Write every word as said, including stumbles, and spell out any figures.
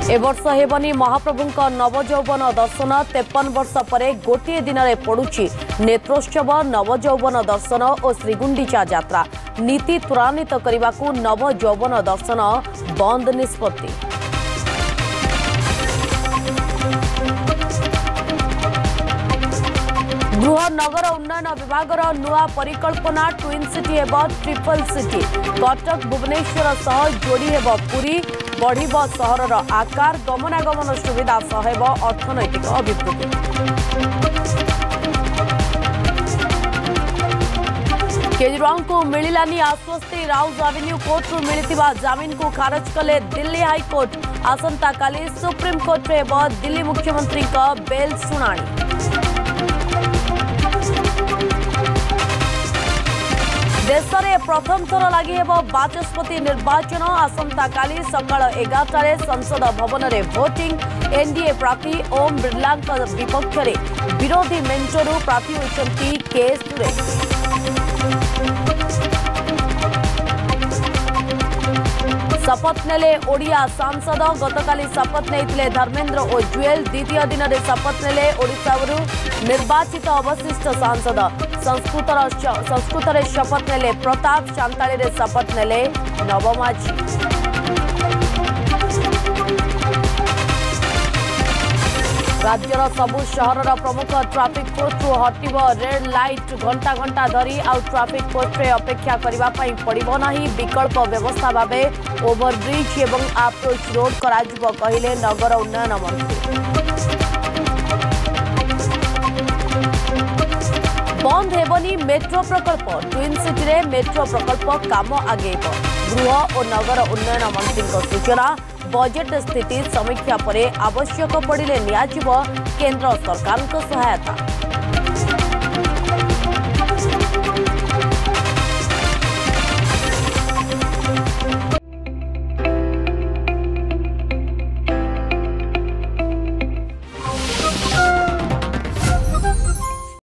ए वर्ष हेबनी महाप्रभुଙ୍କ नवजौवन दर्शन तेपन वर्ष पर गोटे दिन में पड़ुछि नेत्रोत्सव नवजौवन दर्शन और श्रीगुंडीचा यात्रा नीति त्वरान्वित करने को नवजौवन दर्शन बंद निष्पत्ति। गृह नगर उन्नयन विभाग नुआ परिकल्पना ट्विन सिटी एवं ट्रिपल सिटी कटक भुवनेश्वर सह जोड़ी हेब पुरी बढ़िब सहरर आकार गमनागमन सुविधा सह हेब अर्थनैतिक अभिवृद्धि। केजरीवाल को मिलानी आश्वस्ति राउज एवेन्यू कोर्ट मिलता जमीन को खारज कले दिल्ली हाईकोर्ट आसंता काली सुप्रीम कोर्ट में हेब दिल्ली मुख्यमंत्री बेल शुणाणी। देश में प्रथम थर लगी हेब बाचस्पति निर्वाचन आसंता काली सकाळ एगारटारे संसद भवन में भोटिंग एनडीए प्रार्थी ओम बिरला विपक्ष में विरोधी मेंचरू प्रार्थी होती के सुरेश। शपथ नेले ओडिया सांसद गतकाली शपथ नहीं धर्मेंद्र और जुएल द्वितीय दिन में शपथ नेले ओडिशारू निर्वाचित अवशिष्ट सांसद संस्कृत संस्कृत शपथ नेले प्रताप सांताली शपथ नेले नवमाझी। राज्यर सबु सहरर प्रमुख ट्राफिक पोस्ट हटिब रेड लाइट घंटा घंटा धरी आउ ट्राफिक पोस्ट रे अपेक्षा करने पड़ो ना विकल्प व्यवस्था भाव ओभरब्रिज एवं अप्रोच रोड कराजिबो कहिले नगर उन्नयन मंत्री। बंद हेबनी मेट्रो प्रकल्प ट्विन सिटी रे मेट्रो प्रकल्प काम आगेब गृह और नगर उन्नयन मंत्री सूचना। बजेट स्थिति समीक्षा पर आवश्यक पड़े नियाजिब केंद्र सरकार सहायता।